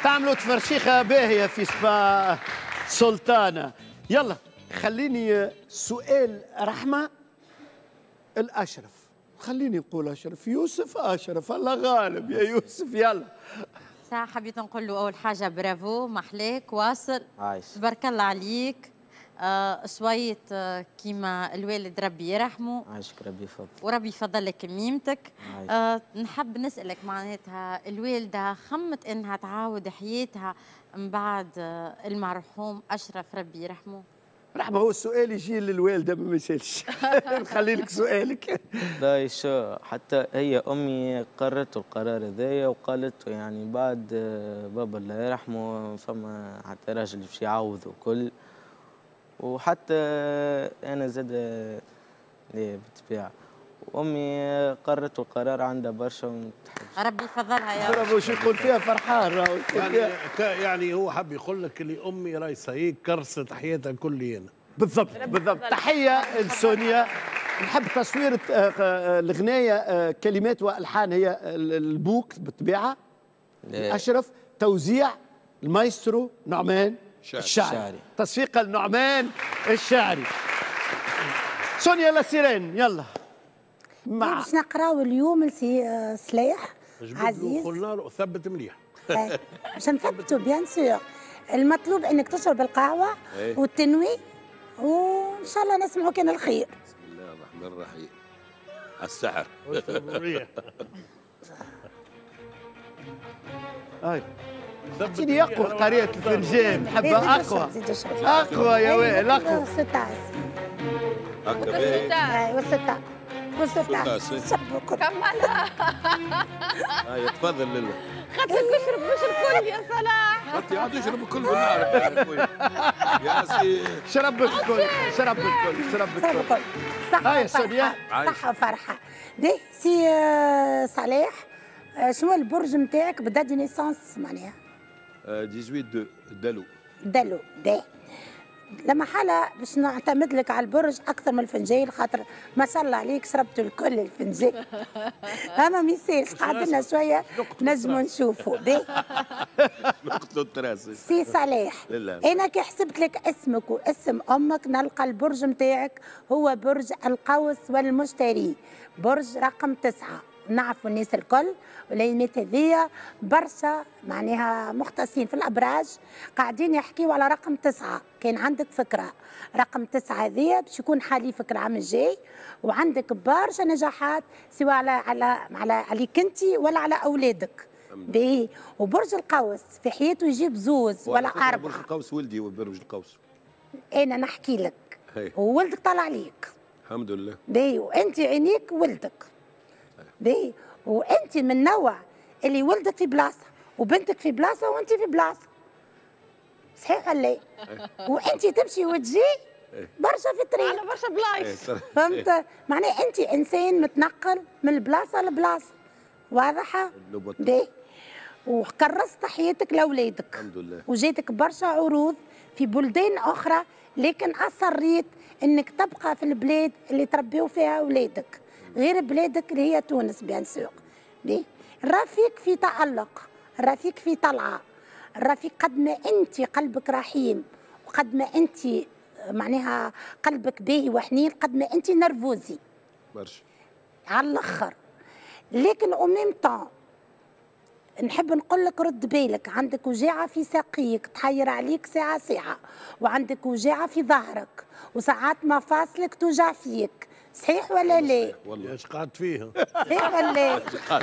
تعملوا تفرشيخه باهيه في سبا سلطانه. يلا خليني سؤال رحمه الاشرف، خليني نقول اشرف، يوسف اشرف، الله غالب يا يوسف. يلا ساعة حبيت نقول له أول حاجة برافو، محلاك واصل، عايش. تبارك الله عليك. شوية كيما الوالد ربي يرحمه. عايشك ربي يفضل. وربي يفضل لك ميمتك. نحب نسألك معناتها الوالدة خمت إنها تعاود حياتها من بعد المرحوم أشرف ربي يرحمه؟ رحمه هو السؤال يجي للوالده ما يسالش. نخلي لك سؤالك. لا شو حتى هي امي قررت القرار هذايا وقالت يعني بعد بابا الله يرحمه فما حتى راجل باش يعوض وكل، وحتى انا زاد بالطبيعه امي قررت القرار عندها برشا. ربي يفضلها يا رب. برافو. شو يقول فيها فرحان راهو. يعني هو حب يقول لك اللي امي راهي هيك كرست حياتها كليا. بالضبط بالضبط. تحيه لسونيا. نحب تصوير الغنايه كلمات والحان هي البوك بالطبيعه اشرف، توزيع المايسترو نعمان الشاعري، تصفيق النعمان الشاعري. سونيا لاسيرين يلا. باش نقراو اليوم لسي سلاح عزيز. قلنا له ثبت مليح. باش نثبتوا بيان سور. المطلوب انك تشرب القهوه والتنوي وان شاء الله نسمعوا كان الخير. بسم الله الرحمن الرحيم. السحر. هاي اعطيني اقوى قرية الفنجان، نحبها اقوى اقوى يا وائل اقوى. ستاس هكا والستة والستة شربوا كل كملها. هاي تفضل لله. خاطر تشرب مش الكل يا صلاح. انت عاد تشرب الكل بالنار يا سي. شرب الكل شرب الكل شرب الكل. صحة هاي سونيا صحة وفرحة. دي سي صلاح، شنو البرج نتاعك بدا دي نيسانس معناها؟ 18 دلو. دلو دي لما حالة باش نعتمد لك على البرج اكثر من الفنجان، خاطر ما شاء الله عليك شربتوا الكل الفنجان. اما ما يصيرش قعدنا شويه نجموا نشوفوا. نقتلوا التراس. سي صلاح انا كي حسبت لك اسمك واسم امك نلقى البرج نتاعك هو برج القوس والمشتري، برج رقم 9. نعرفوا الناس الكل والايامات هذيا برشا معناها مختصين في الابراج قاعدين يحكيوا على رقم 9. كان عندك فكره رقم 9 هذيا باش يكون حليفك العام الجاي، وعندك برشا نجاحات سواء عليك انت ولا على اولادك. باهي. وبرج القوس في حياته يجيب زوز ولا 4. برج القوس ولدي وبرج القوس. انا نحكي لك وولدك طلع عليك الحمد لله. باهي. وانت عينيك ولدك باهي. وانت من النوع اللي ولدت في بلاصه وبنتك في بلاصه وانت في بلاصه، صحيح ولا لا؟ وانت تمشي وتجي برشا في الطريق على برشا بلايص. فهمت؟ معناها انت انسان متنقل من البلاصه لبلاصه، واضحه؟ باهي. وكرست حياتك لاولادك الحمد لله. وجاتك برشا عروض في بلدان اخرى، لكن اصريت انك تبقى في البلاد اللي تربيوا فيها اولادك، غير بلادك اللي هي تونس بيان سور. الرفيق في تألق، الرفيق في طلعة، الرفيق قد ما أنت قلبك رحيم وقد ما أنت معناها قلبك باهي وحنين قد ما أنت نرفوزي برشا على الآخر. لكن أميم طون نحب نقول لك رد بالك، عندك وجاعة في ساقيك تحير عليك ساعة ساعة، وعندك وجاعة في ظهرك وساعات مفاصلك توجع فيك، صحيح ولا لا؟ والله ايش قعدت فيها؟ صحيح ولا لا؟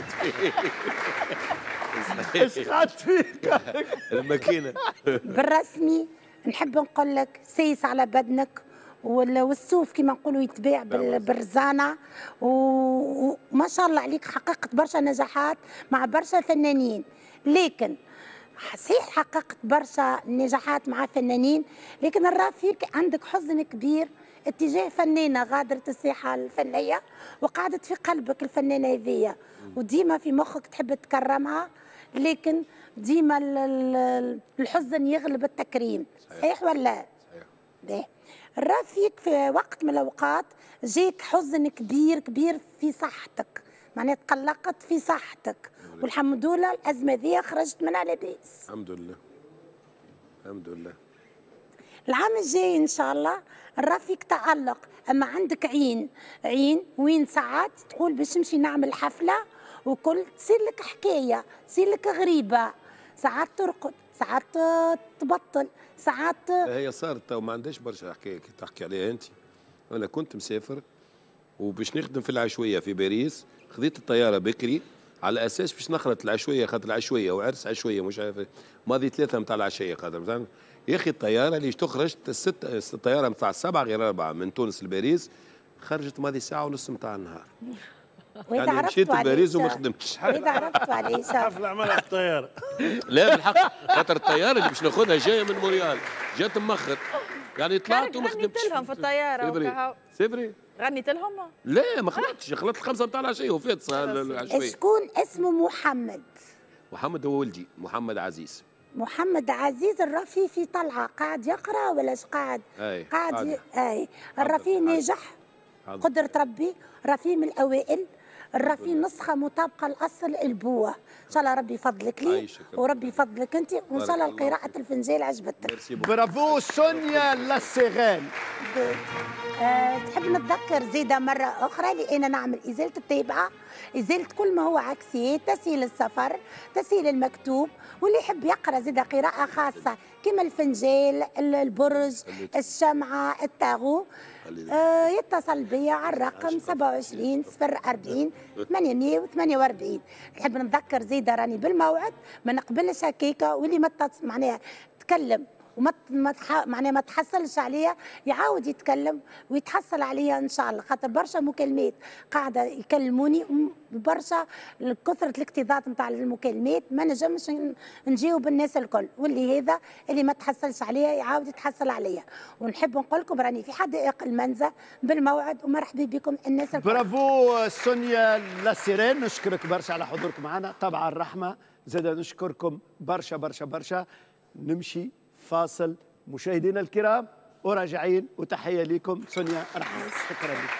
ايش قعدت فيك؟ الماكينه. بالرسمي نحب نقول لك سيس على بدنك والسوف كما نقولوا يتباع بالرزانه، وما شاء الله عليك حققت برشا نجاحات مع برشا فنانين. لكن صحيح حققت برشا نجاحات مع فنانين، لكن الرفيق عندك حزن كبير اتجاه فنانه غادرت الساحه الفنيه وقعدت في قلبك الفنانه هذيا، وديما في مخك تحب تكرمها، لكن ديما الحزن يغلب التكريم، صحيح ولا؟ صحيح. الرفيق في وقت من الاوقات جاك حزن كبير كبير في صحتك، معناها تقلقت في صحتك، والحمد لله الازمه ذي خرجت منها لاباس. الحمد لله الحمد لله. العام الجاي ان شاء الله نرى فيك تألق، اما عندك عين وين ساعات تقول باش نمشي نعمل حفله وكل تصير لك حكايه، تصير لك غريبه، ساعات ترقد، ساعات تبطل، ساعات هي صارت وما عندهاش برشا حكايه كي تحكي عليها انت. انا كنت مسافر وباش نخدم في العشويه في باريس، خذيت الطياره بكري على اساس باش نخلط العشويه، خاطر العشويه وعرس عشويه مش عارف ماضي 3 نتاع العشيه، خاطر مثلا يا اخي الطياره اللي تخرج الطياره نتاع 7 غير 4 من تونس لباريس خرجت ماضي ساعه ونص نتاع النهار. يعني مشيت لباريس وما خدمتش. إذا عرفتوا علاش حفله عملها الطياره. لا بالحق خاطر الطياره اللي باش ناخذها جايه من مونريال جات مأخر، يعني طلعت وما خدمتش. غنيت لهم في الطياره سيبري غنيت لهم؟ لا ما خلطتش، خلطت 5 نتاع العشيه وفات العشويه. شكون اسمه محمد؟ محمد هو ولدي، محمد عزيز. محمد عزيز الرفي في طلعه قاعد يقرا ولا اش قاعد؟ قاعد اي الرفي ناجح قدرة ربي، رفي من الاوائل، الرفي نسخه مطابقه لاصل البوه، ان شاء الله ربي يفضلك لي وربي يفضلك انت، وان شاء الله قراءه الفنجان عجبتك. برافو سونيا لاسيغان. تحب نتذكر زيادة مرة أخرى لأن نعمل إزالة التابعة، إزالة كل ما هو عكسيات، تسهيل السفر، تسهيل المكتوب، واللي يحب يقرأ زيادة قراءة خاصة كما الفنجال، البرج، الشمعة، التاغو، يتصل بي على الرقم 27 040 848. نحب نتذكر زيادة راني بالموعد ما نقبلش هكاكا، واللي معناها تكلم وما معناها ما تحصلش عليها يعاود يتكلم ويتحصل عليها ان شاء الله، خاطر برشا مكالمات قاعده يكلموني برشا كثره الاكتظاظ نتاع المكالمات ما نجمش نجاوب الناس الكل، واللي هذا اللي ما تحصلش عليها يعاود يتحصل عليها. ونحب نقول لكم راني في حدائق المنزه بالموعد ومرحبا بكم الناس الكل. برافو سونيا لاسيرين، نشكرك برشا على حضوركم معنا. طبعا رحمه زاد نشكركم برشا برشا برشا. نمشي فاصل مشاهدينا الكرام وراجعين، وتحية لكم سونيا رحمة. شكرا لك.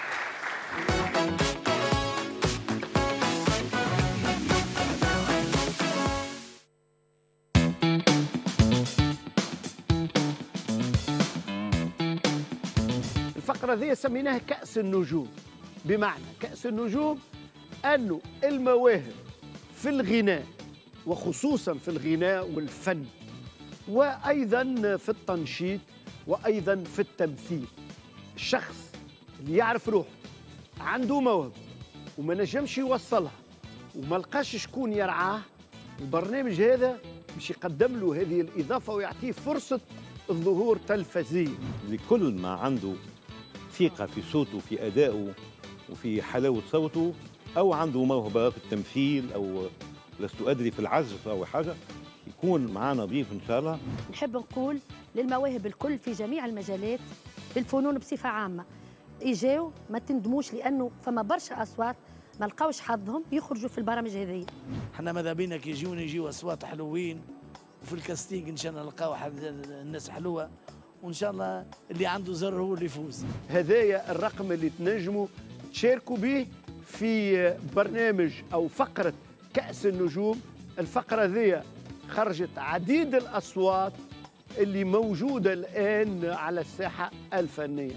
الفقرة ذي سميناها كأس النجوم، بمعنى كأس النجوم أنه المواهب في الغناء وخصوصا في الغناء والفن وأيضا في التنشيط وأيضا في التمثيل، الشخص اللي يعرف روحه عنده موهبة وما نجمش يوصلها وما لقاش شكون يرعاه، البرنامج هذا باش يقدم له هذه الإضافة ويعطيه فرصة الظهور تلفزيا. لكل ما عنده ثقة في صوته في أدائه وفي حلاوة صوته، أو عنده موهبة في التمثيل أو لست أدري في العزف أو حاجة، يكون معنا ضيف إن شاء الله. نحب نقول للمواهب الكل في جميع المجالات بالفنون بصفة عامة إجاو ما تندموش، لأنه فما برشا أصوات ما لقاوش حظهم يخرجوا في البرامج هذه. احنا ماذا بينا كي يجيو أصوات حلوين، وفي الكاستينج إن شاء الله نلقاو الناس حلوة، وإن شاء الله اللي عنده زر هو اللي يفوز. هذايا الرقم اللي تنجموا تشاركوا به في برنامج أو فقرة كأس النجوم. الفقرة ذي خرجت عديد الأصوات اللي موجودة الآن على الساحة الفنية.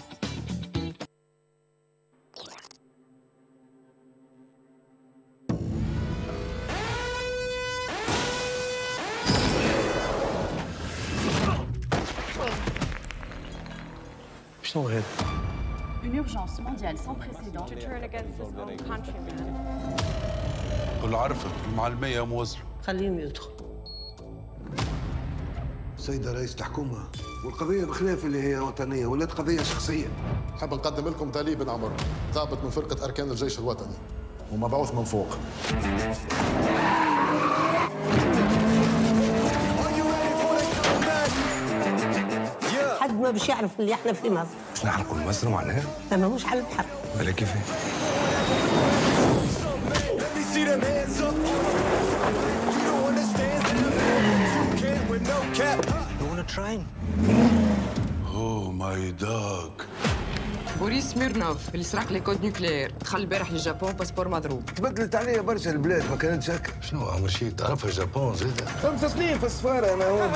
شنو هذا؟ Une urgence mondiale sans précédent to turn against his own countrymen. كل عرفك المعلمية موزرة. خليهم يدخلوا. سيدة رئيس الحكومة، والقضية بخلاف اللي هي وطنية ولات قضية شخصية. نحب نقدم لكم تالي بن عمر، ضابط من فرقة أركان الجيش الوطني ومبعوث من فوق. حد ما باش يعرف اللي احنا في مصر. مش نحرقوا المصر معناها؟ انا مش على البحر. بلا كيفاه؟ Oh my dog. بوريس سميرنوف اللي سرق لي كود نوكليير، دخل البارح للجابون باسبور مضروب. بدلت عليا برشا البلاد، ما كانتش هكا. شنو عمر شي تعرفها اليابان زيد؟ 5 سنين في السفاره انا هون.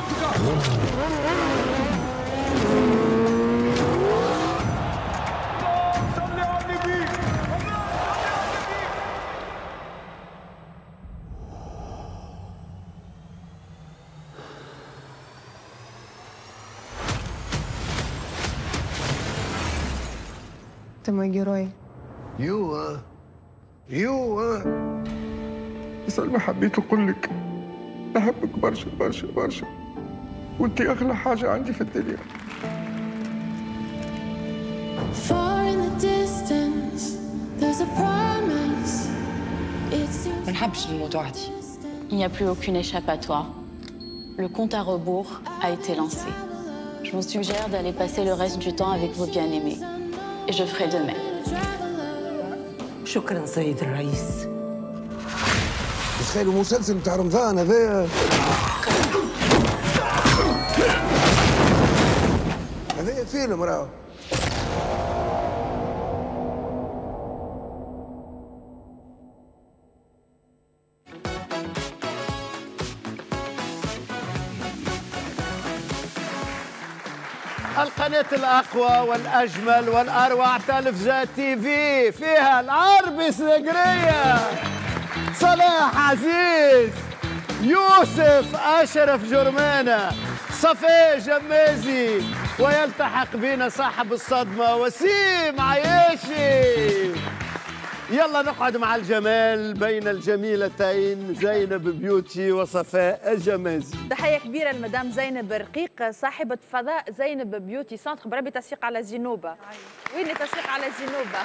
Ты мой герой. يو بس انا حبيت اقول لك بحبك برشا برشا برشا، وانت اغلى حاجه عندي في الدنيا. ما نحبش نموت وحدي. Il n'y a plus aucune échappatoire. Le compte à rebours a été lancé. Je vous suggère d'aller passer le reste du temps avec vos bien-aimés. Et je ferai de même. شكرا سيد الرئيس. تخيلوا مسلسل بتاع رمضان هذا فيلم راهو. القناة الأقوى والأجمل والأروع تلفزة تي في، فيها العربي سنقرية، صلاح عزيز، يوسف أشرف جرمانة، صفي جمازي، ويلتحق بنا صاحب الصدمة وسيم عياشي. يلا نقعد مع الجمال بين الجميلتين زينب بيوتي وصفاء الجمازي. تحية كبيرة لمدام زينب رقيق صاحبة فضاء زينب بيوتي سنتر. بربي تسويق على زينوبة. وين التسويق على زينوبة؟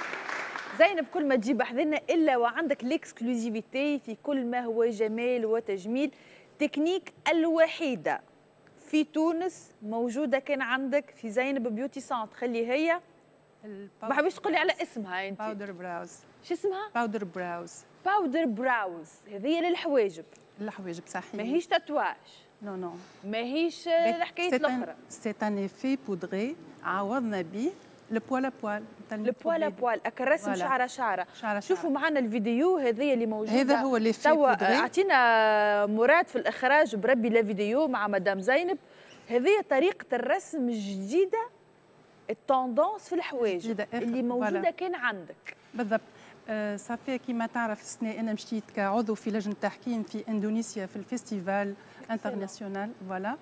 زينب كل ما تجيب حذنا إلا وعندك ليكسكلوزيفيتي في كل ما هو جمال وتجميل. تكنيك الوحيدة في تونس موجودة كان عندك في زينب بيوتي سنتر. خلي هي ما حبيش تقولي على اسمها انت. باودر براوز. شو اسمها؟ باودر براوز. باودر براوز هذه للحواجب. الحواجب صحيح. ماهيش تاتواج. نو نو. ماهيش الحكاية الأخرى. سي ان ايفي بودغي عوضنا به لبوال بوال. لبوال بوال الرسم شعره شعره. شوفوا معنا الفيديو هذه اللي موجوده. هذا هو اللي توا اعطينا مراد في الاخراج بربي لا فيديو مع مدام زينب. هذه طريقه الرسم الجديده، التوندونس في الحواجب اللي موجوده كان عندك. بالضبط. صافي كيما تعرف السنه انا مشيت كعضو في لجنه تحكيم في اندونيسيا في الفيستيفال انترناسيونال. فوالا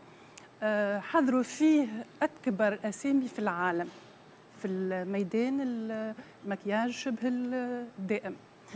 حضروا فيه اكبر اسامي في العالم في الميدان المكياج شبه الدائم.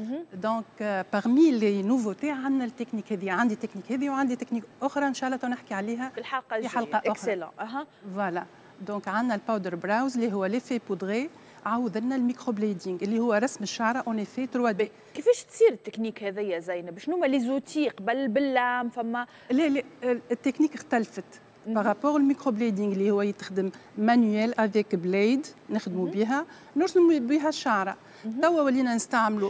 دونك باغمي لي نوفوتي عندنا التكنيك هذه، عندي التكنيك هذه وعندي تكنيك اخرى ان شاء الله تنحكي عليها في الحلقه الجايه. في حلقه اخرى. اكسلون. فوالا دونك عندنا الباودر براوز اللي هو ليفي بودغي، عاود لنا الميكرو بليدينغ اللي هو رسم الشعره اون افي 3 دي. كيفاش تصير التكنيك هذا يا زينب؟ شنو هما لي زوتي قبل باللام فما؟ لا التكنيك اختلفت بارابور الميكرو بليدينغ اللي هو يتخدم مانيوال افيك بليد نخدموا بها نرسموا بها الشعره. توا ولينا نستعملوا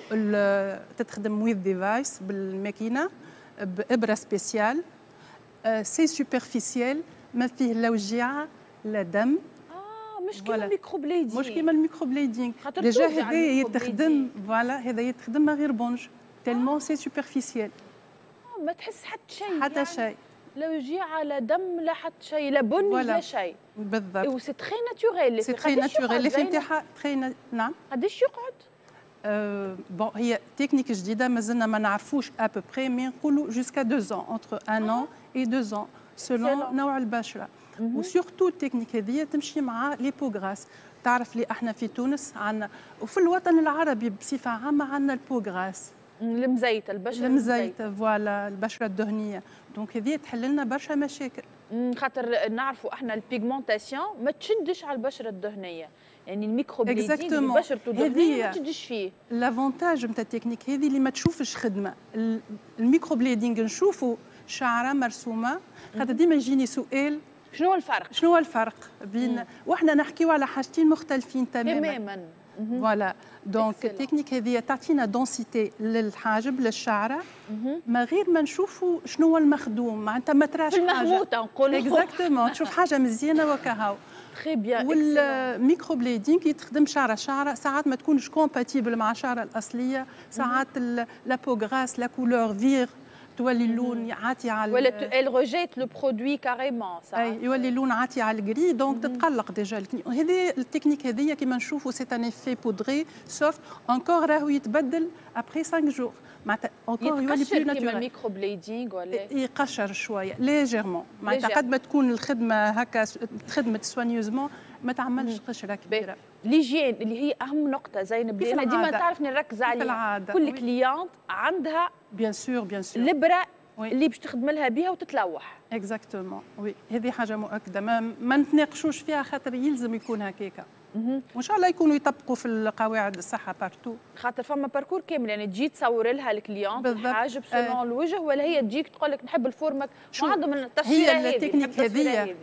تتخدم ويز ديفايس بالماكينه بابره سبيسيال. سي سوبرفيسيال ما فيه لا وجيعه لا دم. مش كيما الميكرو بليدينغ. مش كيما الميكرو بليدينغ. ديجا هذا يتخدم فوالا هذا يتخدم من غير بونج تيلمون سي سوبرفيسيال. ما تحس حتى شيء. حتى شيء. لا وجيعه لا دم لا حتى شيء لا بني لا شيء. بالضبط. وسي تري ناتوريل. سي تري ناتوريل. في انتحاء تري نعم. قداش يقعد؟ بون هي تكنيك جديده مازلنا ما نعرفوش ابوبري مي نقولوا جوسكا 2 ans entre 1 an et 2 ans سولون نوع البشره. وسورتو التكنيك هذه تمشي مع ليبوغراس. تعرف لي احنا في تونس عندنا وفي الوطن العربي بصفه عامه عندنا البوغراس المزيته البشره المزيته فوالا البشره الدهنيه. دونك هذه تحل لنا برشا مشاكل. خاطر نعرفوا احنا البيغمونتاسيون ما تشدش على البشره الدهنيه. يعني الميكرو بليدينغ بشرته الدهنيه ما تشدش فيه. لافونتاج نتاع التكنيك هذه اللي ما تشوفش خدمه. الميكرو بليدينغ نشوفوا شعره مرسومه. خاطر ديما يجيني سؤال شنو هو الفرق؟ شنو هو الفرق بين واحنا نحكيو على حاجتين مختلفين تماما. فوالا دونك التكنيك هذه تعطينا دونسيتي للحاجب للشعره من غير ما نشوفوا شنو هو المخدوم. معناتها ما تراش حاجه المهموته نقولوا اكزاكتومون تشوف حاجه مزيانه وكهو. تري بيان. والميكرو بليدينغ يتخدم شعره شعره، ساعات ما تكونش كومباتيبل مع الشعره الاصليه، ساعات لا بو غراس لا كولور فيغ تولي اللون عاتي على ولا ال ريجيت لو برودوي كاريمون اي يولي اللون عاتي على الجري، دونك تتقلق ديجا. هذه التكنيك هذيا كيما نشوفوا سي ان افي بودري سوفت انكور راهو يتبدل ابري 5 جور، معناتها انكور يولي بلو يتقشر ناتورال. كيما الميكرو بليدينغ ولا يقشر شويه ليجيرمون، معناتها قد ما تكون الخدمه هكا تخدمت سوانيوزمون ما تعملش قشره كبيره. ليجين اللي هي اهم نقطه زينب، انا ديما تعرف نركز عليها. كل كليانت عندها بيان سور بيان سور الابره اللي باش تخدم لها بها وتتلوح. اكزاكتومون وي، هذه حاجه مؤكده ما نتناقشوش فيها، خاطر يلزم يكون هكاكا. وان شاء الله يكونوا يطبقوا في القواعد الصحه بارتو، خاطر فما باركور كامل. يعني تجي تصور لها الكليانت الحاجب سولون الوجه، ولا هي تجيك تقول لك نحب الفورمه شو عندهم التصويره هذه. هي التكنيك هذه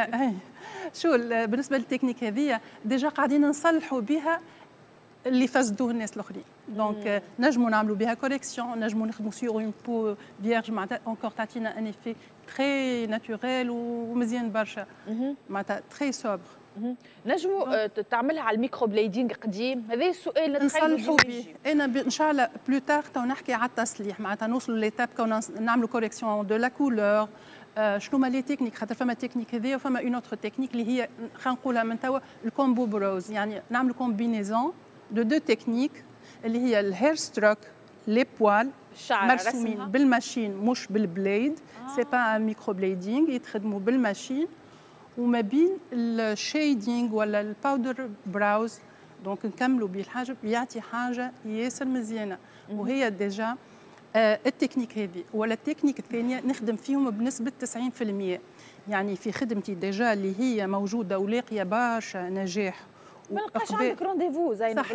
شو بالنسبه للتكنيك هذه ديجا قاعدين نصلحوا بها اللي فسدوه الناس الاخرين. دونك نجموا نعملوا بها كوريكسيون، نجموا نخدموا سيغ اون بو فيرج معناتها اونكور تعطينا ان افي تري ناتوريل ومزيان برشا، معناتها تري سوبر. نجموا تعملها على الميكرو بليدينغ قديم؟ هذا السؤال اللي نصلحوا به. انا ان شاء الله بلو تار تو نحكي على التصليح، معناتها نوصلوا ليتاب كون نعملوا كوريكسيون دو لا كولور. شنو هما لي تكنيك، خاطر فما تكنيك هذيا وفما اون اوتر تكنيك اللي هي خلينا نقولها من توا الكومبو بروز، يعني نعملوا كومبينيزون دو تكنيك اللي هي الهير ستروك لي بوال مرسومين بالماشين مش بالبليد. سي با ميكرو بليدينغ، يتخدموا بالماشين. وما بين الشيدينغ ولا الباودر براوز، دونك نكملوا به الحاجب يعطي حاجه ياسر مزيانه. وهي ديجا التكنيك هذه ولا التكنيك الثانيه نخدم فيهم بنسبه 90%. يعني في خدمتي ديجا اللي هي موجوده ولاقيه برشا نجاح. ما نلقاش عندك رونديفو زينب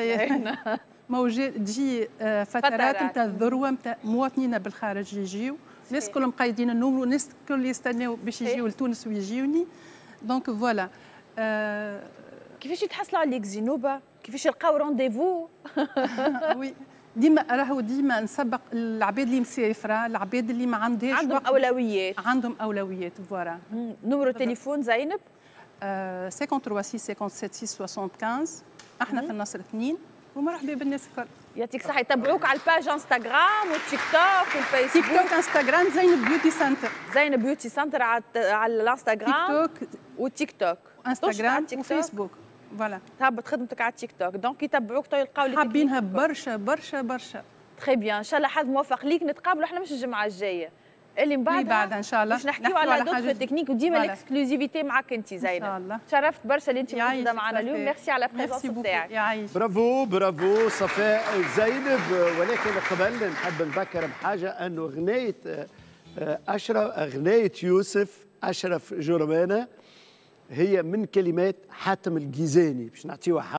موجود تجي فترات نتاع الذروه نتاع مواطنينا بالخارج يجيو، الناس كلهم قايدين النوم والناس الكل يستناو باش يجيو لتونس ويجيوني. دونك فوالا. كيفاش يتحصلوا عليك زينوبه؟ كيفاش يلقاو رونديفو؟ وي ديما راهو ديما نسبق العباد اللي مسافره، العباد اللي ما عندهاش عندهم اولويات. عندهم اولويات فوالا. نمرو تليفون زينب 53 6 57 6 75. احنا في النصر 2 ومرحبا بالناس الكل. يعطيك الصحة. يتبعوك على الباج انستغرام والتيك توك والفيسبوك. تيك توك انستغرام زينب بيوتي سنتر. زينب بيوتي سنتر على الانستغرام. تيك توك والتيك توك. انستغرام وفيسبوك. فوالا. تهبط خدمتك على التيك توك، دونك يتبعوك تو يلقاو لك حابينها برشا برشا برشا. تري بيان، ان شاء الله حظ موفق ليك. نتقابلوا احنا مش الجمعة الجاية اللي من بعدها ان شاء الله باش نحكيو على دوطخ تكنيك، وديما الاكسكلوزيفيتي معك انت زينب. ان شاء الله. تشرفت برشا اللي انت موجوده معنا اليوم. ميرسي على البريزونس نتاعك. برافو برافو صفاء زينب. ولكن قبل نحب نذكر بحاجه انه غنية اشرف، غنية يوسف اشرف جرمانه هي من كلمات حاتم الجيزاني باش نعطيوها